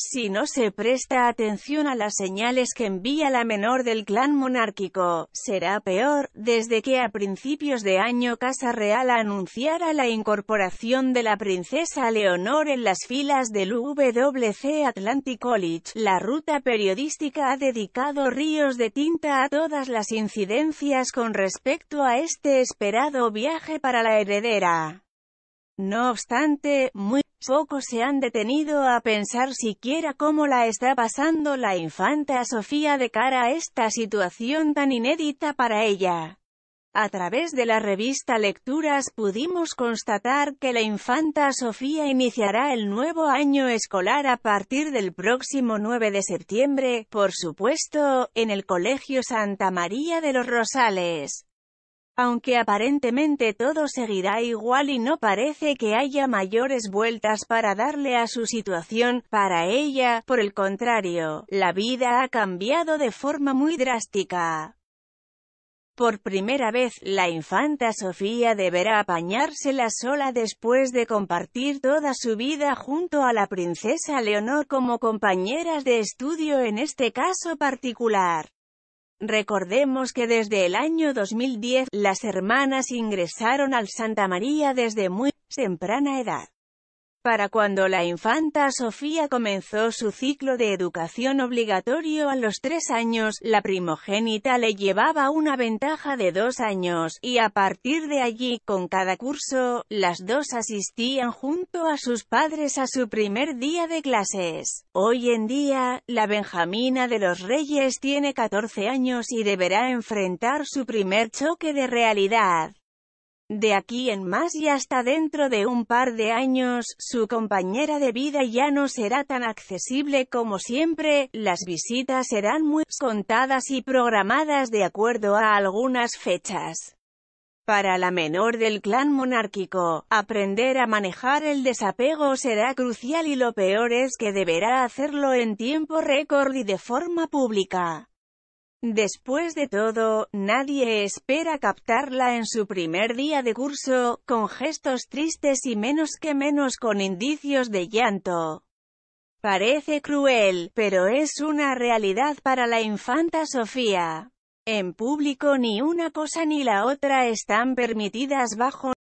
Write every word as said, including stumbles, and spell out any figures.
Si no se presta atención a las señales que envía la menor del clan monárquico, será peor. Desde que a principios de año Casa Real anunciara la incorporación de la princesa Leonor en las filas del W C Atlantic College, la ruta periodística ha dedicado ríos de tinta a todas las incidencias con respecto a este esperado viaje para la heredera. No obstante, muy pocos se han detenido a pensar siquiera cómo la está pasando la infanta Sofía de cara a esta situación tan inédita para ella. A través de la revista Lecturas pudimos constatar que la infanta Sofía iniciará el nuevo año escolar a partir del próximo nueve de septiembre, por supuesto, en el Colegio Santa María de los Rosales. Aunque aparentemente todo seguirá igual y no parece que haya mayores vueltas para darle a su situación, para ella, por el contrario, la vida ha cambiado de forma muy drástica. Por primera vez, la infanta Sofía deberá apañársela sola después de compartir toda su vida junto a la princesa Leonor como compañeras de estudio en este caso particular. Recordemos que desde el año dos mil diez, las hermanas ingresaron al Santa María desde muy temprana edad. Para cuando la infanta Sofía comenzó su ciclo de educación obligatorio a los tres años, la primogénita le llevaba una ventaja de dos años, y a partir de allí, con cada curso, las dos asistían junto a sus padres a su primer día de clases. Hoy en día, la Benjamina de los Reyes tiene catorce años y deberá enfrentar su primer choque de realidad. De aquí en más y hasta dentro de un par de años, su compañera de vida ya no será tan accesible como siempre, las visitas serán muy contadas y programadas de acuerdo a algunas fechas. Para la menor del clan monárquico, aprender a manejar el desapego será crucial y lo peor es que deberá hacerlo en tiempo récord y de forma pública. Después de todo, nadie espera captarla en su primer día de curso, con gestos tristes y menos que menos con indicios de llanto. Parece cruel, pero es una realidad para la infanta Sofía. En público ni una cosa ni la otra están permitidas bajo